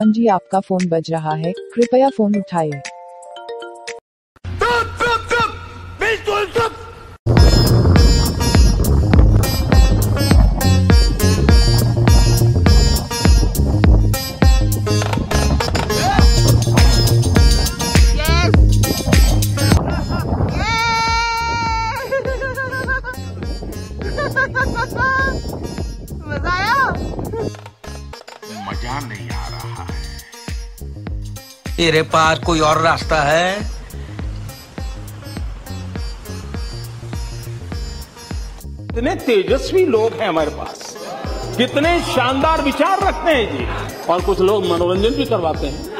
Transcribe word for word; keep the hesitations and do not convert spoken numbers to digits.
जी आपका फोन बज रहा है, कृपया फोन उठाइए। चुप चुप चुप, बिल्कुल चुप। मजा आया? मजा नहीं आ रहा है। तेरे पास कोई और रास्ता है? कितने तेजस्वी लोग हैं हमारे पास, कितने शानदार विचार रखते हैं जी, और कुछ लोग मनोरंजन भी करवाते हैं।